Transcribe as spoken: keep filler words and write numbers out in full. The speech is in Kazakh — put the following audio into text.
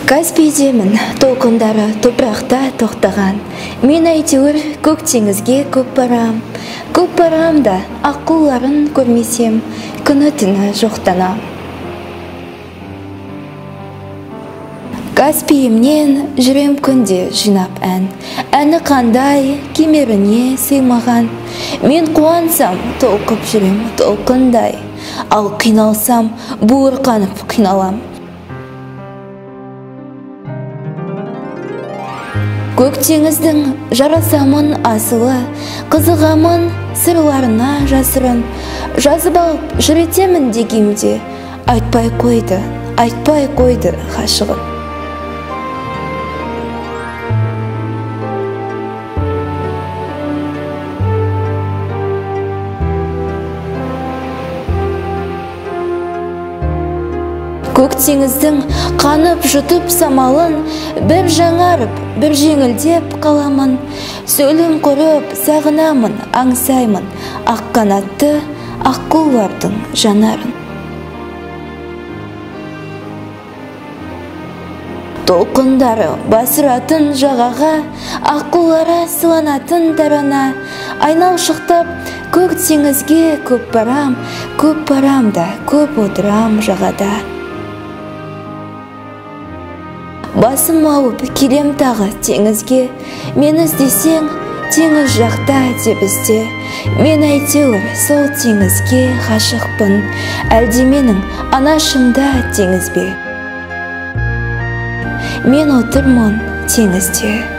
Каспийдемін, толқындары топырақта тоқтаған. Мен әйтеуір көк теңізге көп барам. Көп барам да аққуларын көрмесем, күні түні жоқтанам. Каспийімнен жүрем күнде жинап ән. Әні қандай, кемеріне сыймаған. Мен қуансам, толқып жүрем толқындай. Ал қиналсам, буырқанып қиналам. Көк теңіздің жарасамын асылы, қызығамын сырларына жасырын. Жазып алып жүретемін дегемде, айтпай қойды, айтпай қойды ғашығын. Көк теңіздің қанып жұтып самалын, бір жаңарып, бір жеңілдеп қаламын. Сөйлем құрып сағынамын, аңсаймын, ақ қанатты аққулардың жанарын. Толқындары басыратын жағаға, аққулары сыланатын тарана. Айналшықтап көк теңізге көп барам, көп барам да көп отырам жағада. Басым ауып келем тағы теңізге, мен іздесең теңіз жақта деп ізде. Мен әйтеуір сол теңізге ғашықпын, әлде менің анашымда теңіз бе? Мен отырмын теңізде.